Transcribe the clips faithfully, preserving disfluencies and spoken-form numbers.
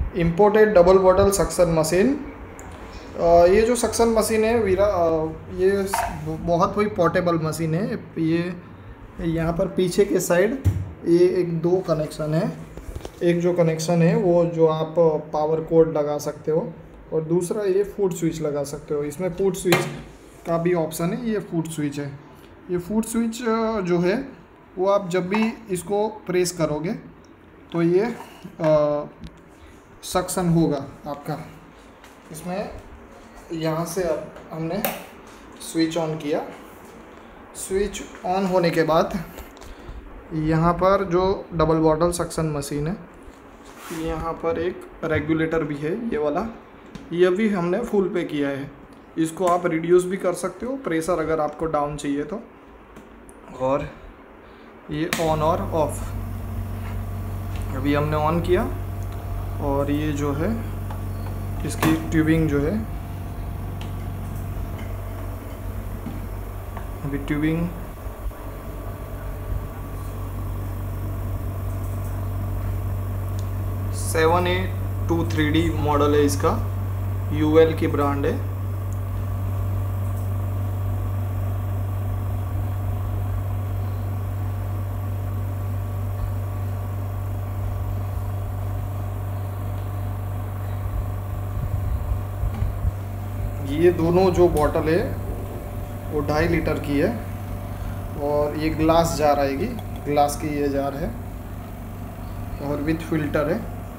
Imported double bottle suction machine. ये जो suction machine है वीरा, अ, ये बहुत ही पोर्टेबल मशीन है। ये यहाँ पर पीछे के साइड ये एक दो कनेक्शन है। एक जो कनेक्शन है वो जो आप पावर कोड लगा सकते हो, और दूसरा ये फूड स्विच लगा सकते हो। इसमें फूड स्विच का भी ऑप्शन है, ये फूड स्विच है। ये फूड स्विच जो है वो आप जब भी इसको प्रेस करोगे तो ये सक्शन होगा आपका। इसमें यहाँ से अब हमने स्विच ऑन किया। स्विच ऑन होने के बाद यहाँ पर जो डबल बॉटल सक्शन मशीन है, यहाँ पर एक रेगुलेटर भी है, ये वाला, ये भी हमने फुल पे किया है। इसको आप रिड्यूस भी कर सकते हो प्रेशर अगर आपको डाउन चाहिए तो। और ये ऑन और ऑफ, अभी हमने ऑन किया, और ये जो है इसकी ट्यूबिंग जो है, अभी tubing seven A two three D model है इसका, यूएल की ब्रांड है। ये दोनों जो बॉटल है वो ढाई लीटर की है, और ये ग्लास जार आएगी, ग्लास की ये जार है, और विथ फिल्टर है।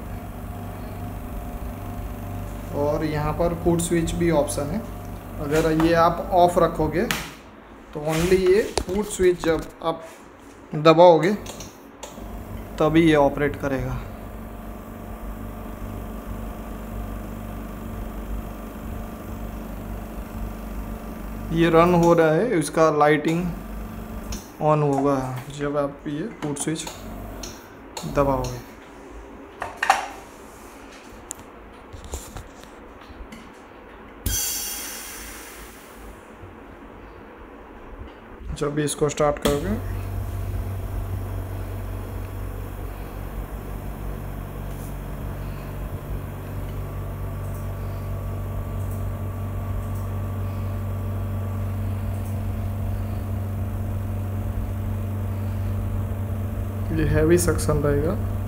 और यहाँ पर फूड स्विच भी ऑप्शन है। अगर ये आप ऑफ रखोगे तो ओनली ये फूड स्विच जब आप दबाओगे तभी ये ऑपरेट करेगा। ये रन हो रहा है, इसका लाइटिंग ऑन होगा जब आप ये फूड स्विच दबाओगे। जब भी इसको स्टार्ट करोगे ये हैवी सक्शन रहेगा।